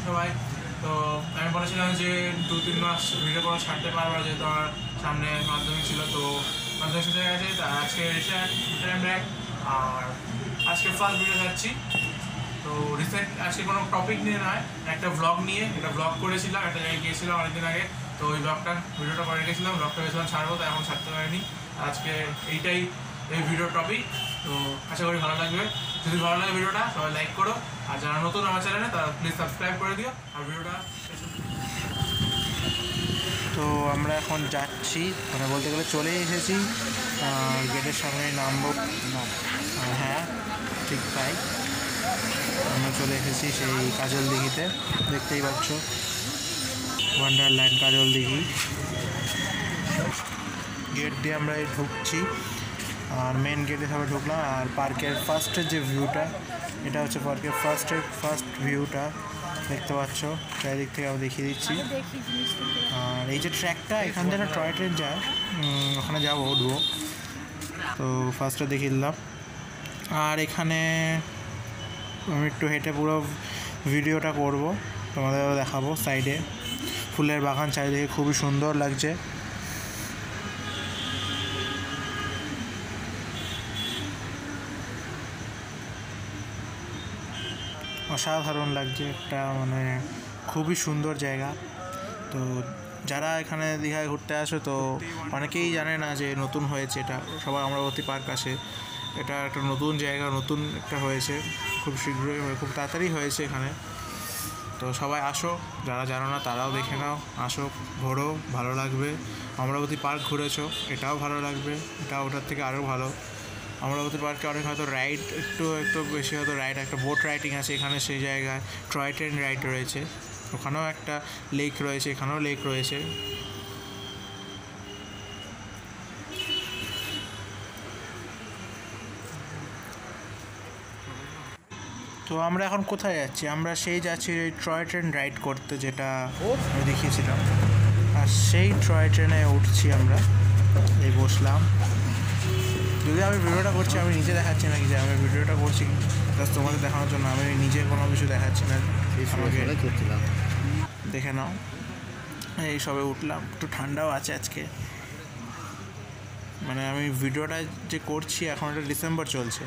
সবাই। তো আমি বলেছিলাম যে 2-3 মাস ভিডিও করে ছাড়তে পারবো না, যেহেতু আমার সামনে মাধ্যমিক ছিল। তো মাধ্যমিক শেষ হয়ে গেছে, তা আজকে রিটার্ন ব্যাক। আর আজকে ফার্স্ট ভিডিও যাচ্ছি। তো রিসেন্ট আজকে কোনো টপিক নিয়ে নয়, একটা ব্লগ নিয়ে, একটা ব্লগ করেছিলাম, একটা জায়গায় গিয়েছিলাম অনেকদিন আগে। তো ওই ভিডিওটা করে রেখেছিলাম, ব্লগটা ভেবেছিলাম ছাড়বো, তো এখন ছাড়তে পারিনি। আজকে এইটাই এই ভিডিওর টপিক। তো আশা করি ভালো লাগবে। যদি ভালো লাগে ভিডিওটা সবাই লাইক করো, আর যারা নতুন আমার চ্যানেলে তারা প্লিজ সাবস্ক্রাইব করে দিও। আর ভিডিওটা তো আমরা এখন যাচ্ছি, মানে বলতে গেলে চলে এসেছি গেটের সামনে নামবো না। হ্যাঁ ঠিক তাই, আমরা চলে এসেছি সেই কাজল দিঘিতে। দেখতেই পাচ্ছ ওয়ান্ডারল্যান্ড কাজল দিঘি। গেট দিয়ে আমরা এই ঢুকছি, আর মেন গেটে সবাই ঢুকলাম। আর পার্কের ফার্স্টের যে ভিউটা, এটা হচ্ছে পার্কের ফার্স্ট ভিউটা দেখতে পাচ্ছ। চারিদিক থেকে আমি দেখিয়ে দিচ্ছি। আর এই যে ট্র্যাকটা, এখান থেকে টয় ট্রেন যায়, ওখানে যাবো, উঠবো। তো ফার্স্টে দেখিয়ে দিলাম। আর এখানে আমি একটু হেঁটে পুরো ভিডিওটা করব, তোমাদেরও দেখাবো। সাইডে ফুলের বাগান চারিদিকে খুবই সুন্দর লাগছে। অসাধারণ লাগছে, একটা মানে খুবই সুন্দর জায়গা। তো যারা এখানে দীঘায় ঘুরতে আসে, তো অনেকেই জানে না যে নতুন হয়েছে এটা। সবাই অমরাবতী পার্ক আসে, এটা একটা নতুন জায়গা, নতুন একটা হয়েছে, খুব শীঘ্রই, খুব তাড়াতাড়ি হয়েছে এখানে। তো সবাই আসো, যারা জানো না তারাও দেখে নাও, আসো, ঘোরো, ভালো লাগবে। অমরাবতী পার্ক ঘুরেছো, এটাও ভালো লাগবে, এটা ওটার থেকে আরও ভালো। অমরাবতী পার্কে অনেক হয়তো রাইড একটু বেশি হয়তো রাইড, একটা বোট রাইডিং আছে এখানে, সেই জায়গায় টয় ট্রেন রাইড রয়েছে, ওখানেও একটা লেক রয়েছে, এখানেও লেক রয়েছে। তো আমরা এখন কোথায় যাচ্ছি? আমরা সেই যাচ্ছি ওই টয় ট্রেন রাইড করতে, যেটা আমি দেখিয়েছিলাম। আর সেই টয় ট্রেনে উঠছি আমরা, এই বসলাম। যদি আমি ভিডিওটা করছি, আমি নিজে দেখাচ্ছি না কি যে আমি ভিডিওটা করছি জাস্ট তোমাদের দেখানোর জন্য, আমি নিজে কোনো কিছু দেখাচ্ছি না। দেখে নাও, এই সবে উঠলাম, একটু ঠান্ডাও আছে আজকে। মানে আমি ভিডিওটা যে করছি এখন, এটা ডিসেম্বর চলছে।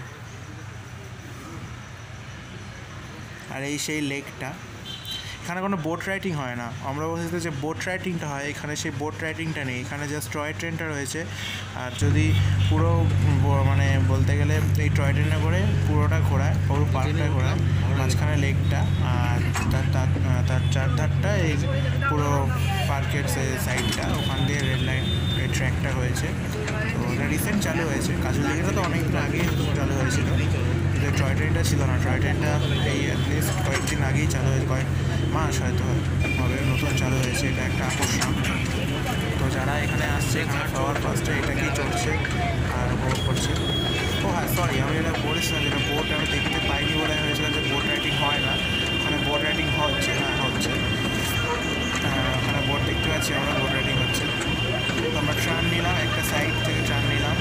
আর এই সেই লেকটা, এখানে কোনো বোট রাইডিং হয় না। অমরাবতীতে যে বোট রাইডিংটা হয়, এখানে সেই বোট রাইডিংটা নেই, এখানে জাস্ট টয় ট্রেনটা রয়েছে। আর যদি পুরো মানে বলতে গেলে এই টয় ট্রেনে করে পুরোটা ঘোরায়, পুরো পার্কটা ঘোরায়, মাঝখানে লেকটা, আর তার চারধারটা এই পুরো পার্কের সাইডটা, ওখান দিয়ে রেড লাইন এই ট্র্যাকটা হয়েছে। তো এটা রিসেন্ট চালু হয়েছে। কাজল দিঘিটা তো অনেকদিন আগেই চালু হয়েছিল, কিন্তু টয় ট্রেনটা ছিল না। টয় ট্রেনটা এই অ্যাটলিস্ট কয়েকদিন আগেই চালু হয়েছে, কয়েক মাস হয়তো হবে নতুন চালু হয়েছে। এটা একটা আকর্ষণ। তো যারা এখানে আসছে, এখানে সবার ফার্স্টে এটাকেই চড়ছে আর উপভোগ করছে। ও হ্যাঁ, সরি, আমি এটা বলেছিলাম যেটা বোট আমি দেখতে পাইনি বলে আমি ভেবেছিলাম যে বোট রাইডিং হয় না। ওখানে বোট রাইডিং হচ্ছে, হ্যাঁ হচ্ছে, ওখানে বোট দেখতে পাচ্ছি আমরা, বোট রাইডিং হচ্ছে। তো আমরা ট্রান নিলাম, একটা সাইড থেকে ট্রান নিলাম।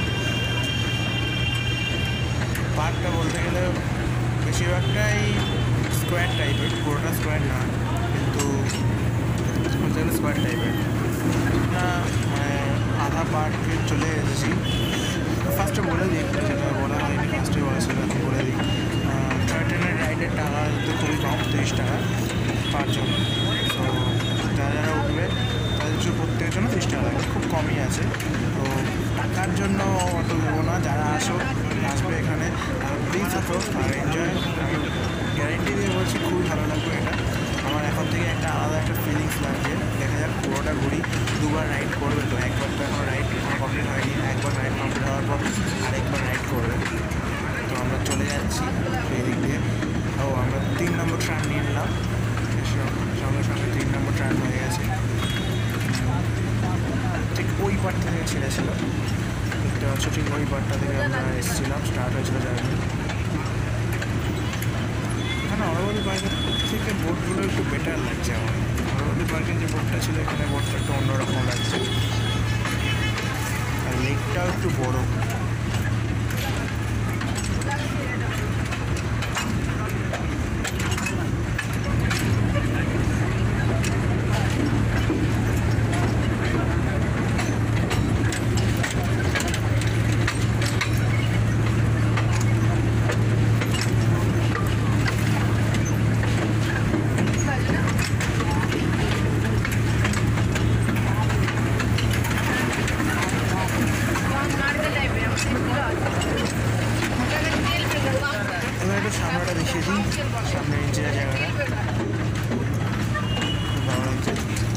পার্কটা বলতে গেলে বেশিরভাগটাই স্কোয়ার টাইপের, পুরোটা স্কোয়ার না, কিন্তু বলতে গেলে স্কোয়ার টাইপের না। মানে আধা পার্কে চলে এসেছি। ফার্স্টে বলে দিই, যেটা বলা হয়নি ফার্স্টে বলেছিল, এখন বলে দিই। টয় ট্রেনের রাইডের টাকা তো খুবই কম, 30 টাকা পার জন। তো যারা যারা উঠবে তাদের জন্য প্রত্যেকের জন্য 30 টাকা লাগে, খুব কমই আছে। তো টাকার জন্য অত দেবো না, যারা আসবে এখানে প্লিজ আসো আর এনজয়। আমি গ্যারেন্টি দিয়ে বলছি খুবই ভালো লাগবে এটা। আমার এখন থেকে একটা আলাদা একটা ফিলিংস লাগছে। দেখা যাক, পুরোটা ঘুরি। দুবার রাইড করবে, তো একবার তো এখন রাইড কমপ্লিট হয়নি, একবার রাইড কমপ্লিট হওয়ার পর আরেকবার রাইড করবে। তো আমরা চলে যাচ্ছি এই দিক দিয়ে। আমরা 3 নম্বর ট্রান নিয়ে নিলাম, সঙ্গে সঙ্গে 3 নম্বর ট্রান হয়ে গেছে। ঠিক ওই পার্ট থেকে ছেড়েছিল, দেখতে পাচ্ছ, ঠিক ওই পার্টটা থেকে আমরা এসেছিলাম, স্টার্ট হয়েছিল জার্নি। এখানে অমরাবতী পার্কের থেকে বোটগুলো একটু বেটার লাগছে আমার। অমরাবতী পার্কের যে বোটটা ছিল, এখানে বোটটা একটু অন্যরকম লাগছে, আর লেকটাও একটু বড়। একটু সামনেটা দেখিয়ে দিই, সামনে নিচের জায়গাটা ভালো লাগছে।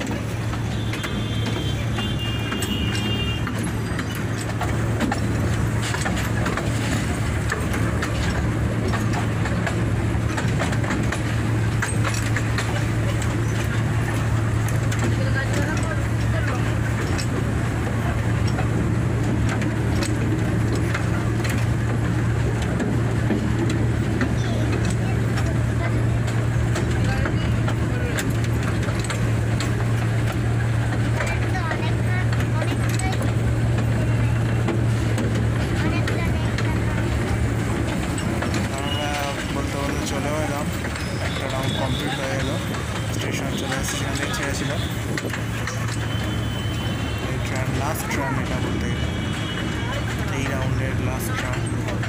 চলেও এলাম, একটা রাউন্ড কমপ্লিট হয়ে এলো, স্টেশন চলে আসছে, সেখানে ছেড়েছিল এই ট্রান, লাস্ট ট্রান এটা বলতে গেলে, এই রাউন্ডের লাস্ট ট্রান।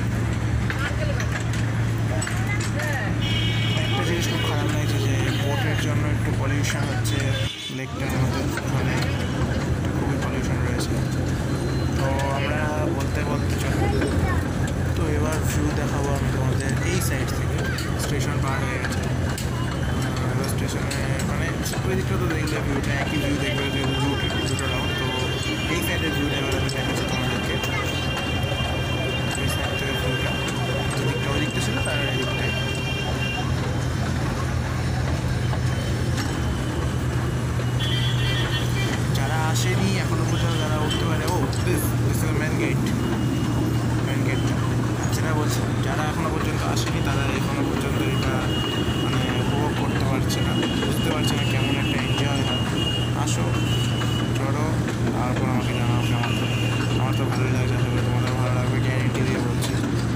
একটা জিনিস খুব খারাপ লাগছে যে বোটের জন্য একটু পলিউশন হচ্ছে লেকটার মধ্যে, মানে খুবই পলিউশন রয়েছে। তো আমরা বলতে বলতে চলো, তো এবার ভিউ দেখাবো আমি তোমাদের এই সাইড থেকে। স্টেশন পার হয়ে গেছে, এবার স্টেশনে মানে ওই দিকটা তো দেখলে ভিউটা একই ভিউ দেখবে, যেহেতু রুট দুটো রাউন্ড। তো এই সাইডের ভিউটা এবার আমি দেখাচ্ছি তোমাদেরকে, এই সাইড থেকে ভিউটা, যে দিকটা ওই দিকটা ছিল তার এই দিকটায়। যারা আসেনি এখনো পর্যন্ত তারা উঠতে পারে। ও this is main gate, main গেটটা যেটা বলছি, যারা এখনো পর্যন্ত আসেনি তারা এখনো পর্যন্ত এটা মানে উপভোগ করতে পারছে না, বুঝতে পারছে না কেমন একটা এনজয় হয়। আসো, চলো, তারপর আমাকে জানাও কেমন। আমার তো ভালোই লাগছে, আশা করি তোমাদের ভালো লাগবে, গ্যারেন্টি দিয়ে বলছি।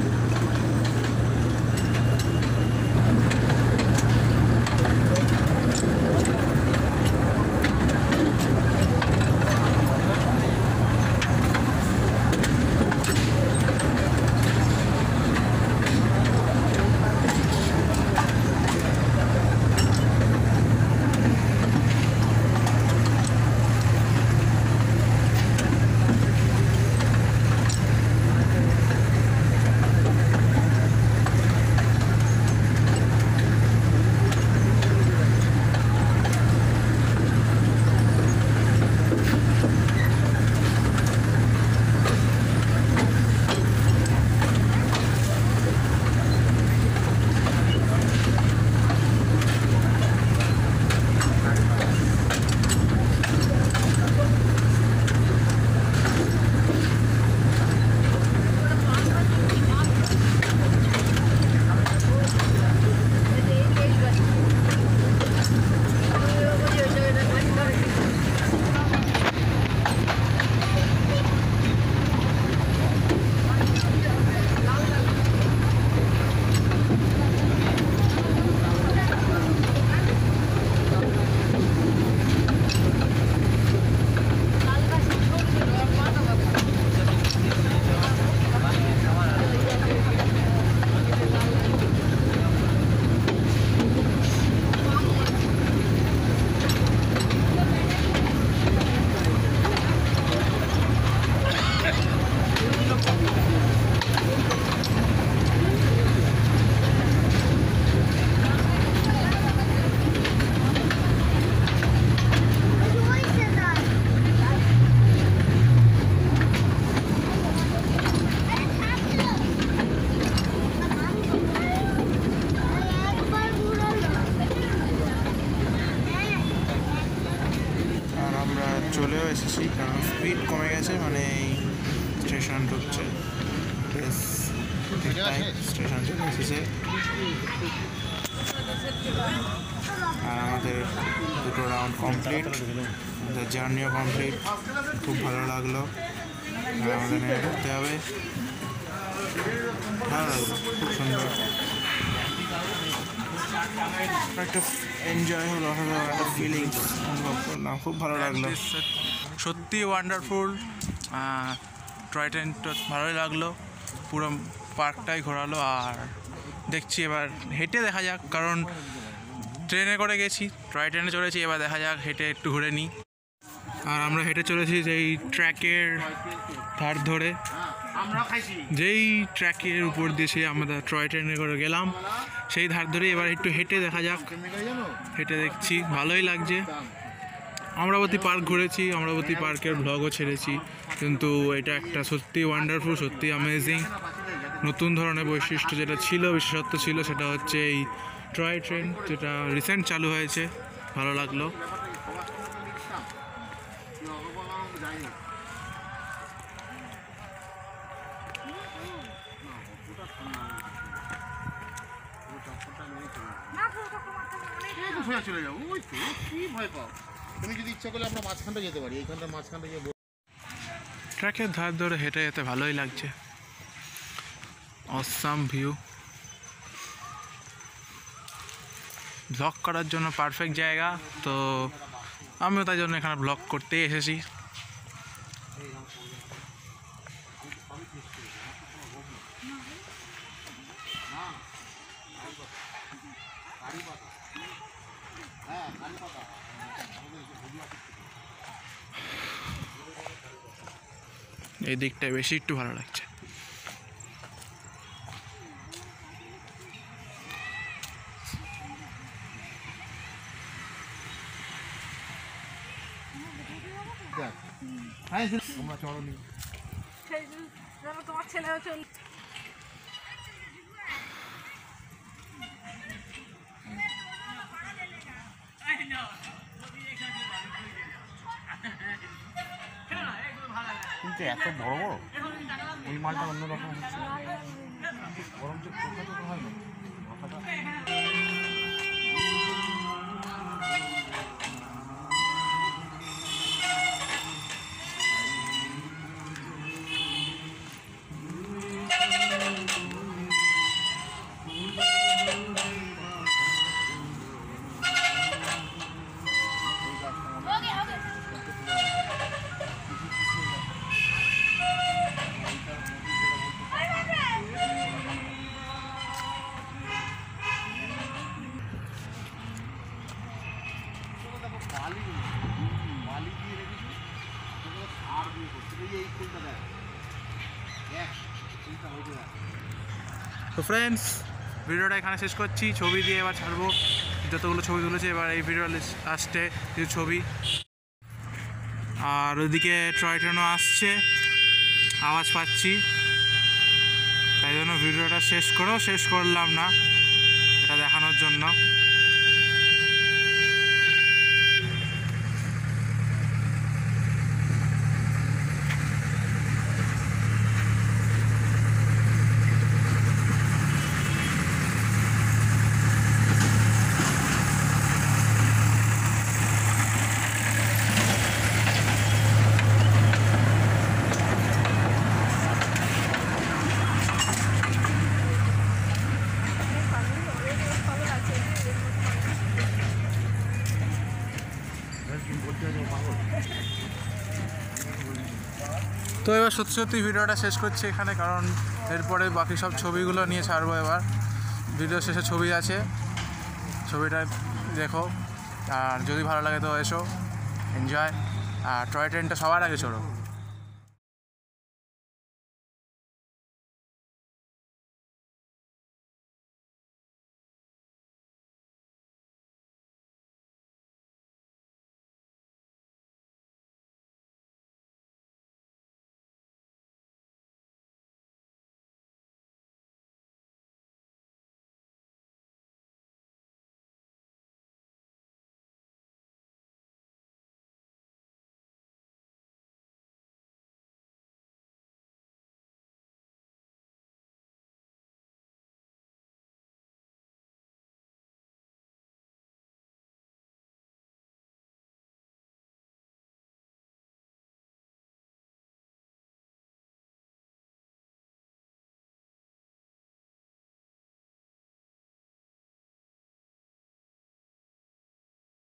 চলেও এসেছি, কারণ স্পিড কমে গেছে, মানে এই স্টেশন ঢুকছে, বেশ ঠিকঠাক স্টেশন চলে এসেছে। আর আমাদের দুটো রাউন্ড কমপ্লিট, আমাদের জার্নিও কমপ্লিট, খুব ভালো লাগলো। আর আমাদের নিয়ে ঘুরতে হবে, ভালো লাগলো, খুব সুন্দর একটা এনজয় হলো, একটা ফিলিংস অনুভব করলাম, খুব ভালো লাগলো, সত্যি ওয়ান্ডারফুল। টয় ট্রেনটা ভালোই লাগলো, পুরো পার্কটাই ঘোরালো। আর দেখছি এবার হেঁটে দেখা যাক, কারণ ট্রেনে করে গেছি, টয় ট্রেনে চলেছি, এবার দেখা যাক হেঁটে একটু ঘুরে নিই। আর আমরা হেঁটে চলেছি এই ট্র্যাকের ধার ধরে, যেই ট্র্যাকের উপর দিয়ে সেই আমরা টয় ট্রেনে করে গেলাম সেই ধার ধরে এবার একটু হেঁটে দেখা যাক। হেঁটে দেখছি ভালোই লাগছে। অমরাবতী পার্ক ঘুরেছি, অমরাবতী পার্কের ব্লগও ছেড়েছি, কিন্তু এটা একটা সত্যি ওয়ান্ডারফুল, সত্যি অ্যামেজিং নতুন ধরনের বৈশিষ্ট্য যেটা ছিল, বিশেষত্ব ছিল, সেটা হচ্ছে এই টয় ট্রেন যেটা রিসেন্ট চালু হয়েছে। ভালো লাগলো। চলে যাবো ওই তো কি ভয় পাও তুমি? যদি ইচ্ছা করলে আমরা মাঝখানটা যেতে পারি, এইখানটা মাঝখানটা গিয়ে ট্র্যাকের ধার ধরে হেঁটে যেতে ভালোই লাগছে। অসাম ভিউ, ব্লগ করার জন্য পারফেক্ট জায়গা। তো আমিও তাই জন্য এখানে ব্লগ করতেই এসেছি। এই দিকটায় বেশি একটু ভালো লাগছে। তোমরা চলো নি তোমার ছেলেও চল। কিন্তু এত বড় বড় ওই মালটা অন্যরকম হচ্ছে, বরং যে চোখা চোখা হয় না মাথাটা। তো ফ্রেন্ডস, ভিডিওটা এখানে শেষ করছি। ছবি দিয়ে এবার ছাড়বো যতগুলো ছবি তুলেছে। এবার এই ভিডিও আসছে কিছু ছবি, আর ওইদিকে টয় ট্রেনও আসছে, আওয়াজ পাচ্ছি। তাই জন্য ভিডিওটা শেষ করলাম না, এটা দেখানোর জন্য। তো এবার সত্যি ভিডিওটা শেষ করছি এখানে, কারণ এরপরে বাকি সব ছবিগুলো নিয়ে ছাড়বো। এবার ভিডিও শেষে ছবি আছে, ছবিটা দেখো, আর যদি ভালো লাগে তো এসো, এনজয়। আর টয় ট্রেনটা সবার আগে চড়ো।